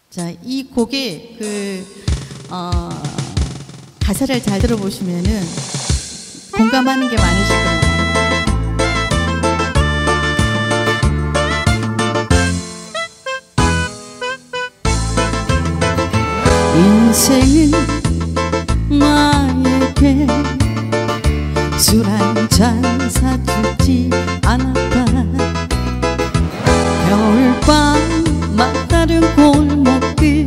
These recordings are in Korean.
자, 이 곡의 가사를 잘 들어보시면은 공감하는 게 많으실 겁니다. 인생은 나에게 술 한잔 사주지 않았다. 겨울밤 막다른 골목길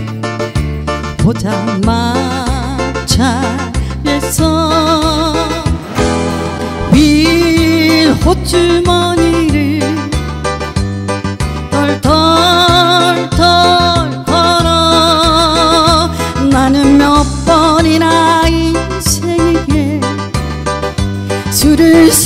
포장마차에서 빌 호주머니를 덜덜덜 걸어 나는 몇 번이나 인생에게 술을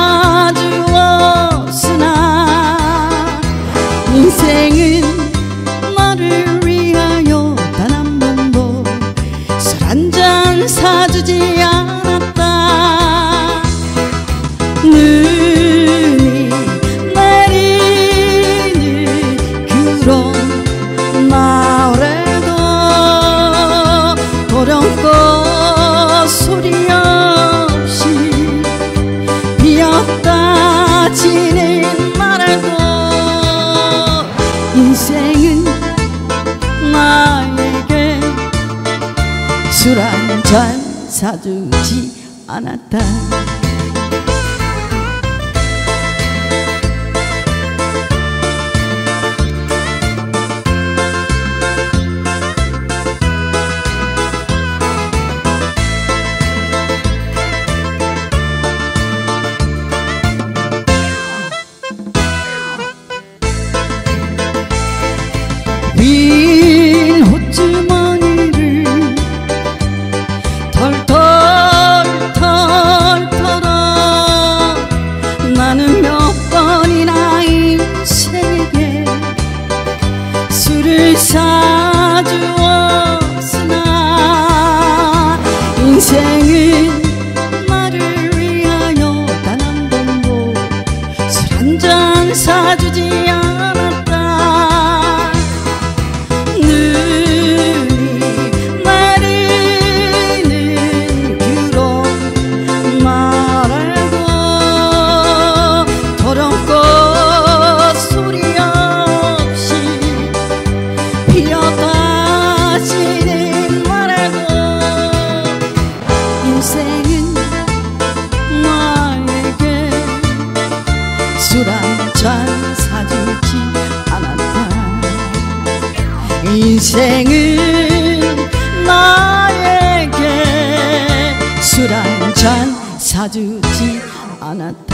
사주었으나 인생은 너를 위하여 단 한 번도 술 한 잔 사주지 않았다. 눈이 내리는 그런 날에도 도령꽃 소리 없이 피었다 지는 날에도 인생은 나에게 술 한 잔 사주지 않았다. 빈 호주머니를 털털 털어 나는 몇 번이나 인생에게 술을 사주었으나 인생은 나를 위하여 단 한 번도 술 한 잔 사주지 않았다. 술 한 잔 사주지 않았다. 인생은 나에게 술 한 잔 사주지 않았다.